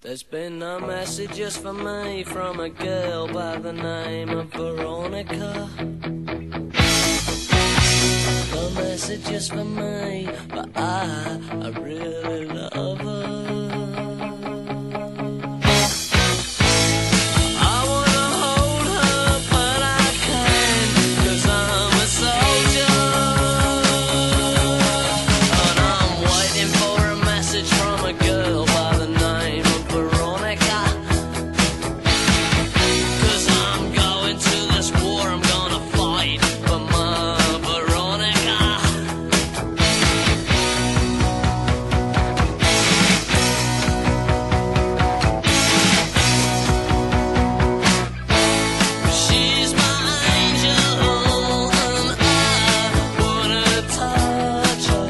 There's been no messages for me from a girl by the name of Veronica. No messages for me, but I really love her. I wanna hold her, but I can't, 'cause I'm a soldier. And I'm waiting for a message from a girl by the name of Veronica. 'Cause I'm going to this war, I'm gonna fight for my Veronica. She's my angel, and I wanna touch her.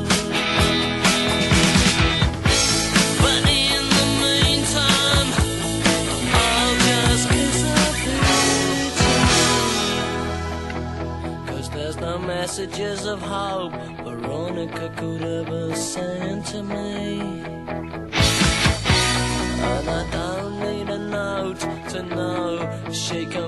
But in the meantime, I'll just kiss her feet. 'Cause there's no messages of hope Veronica could ever send to me. And I don't need a note to know she can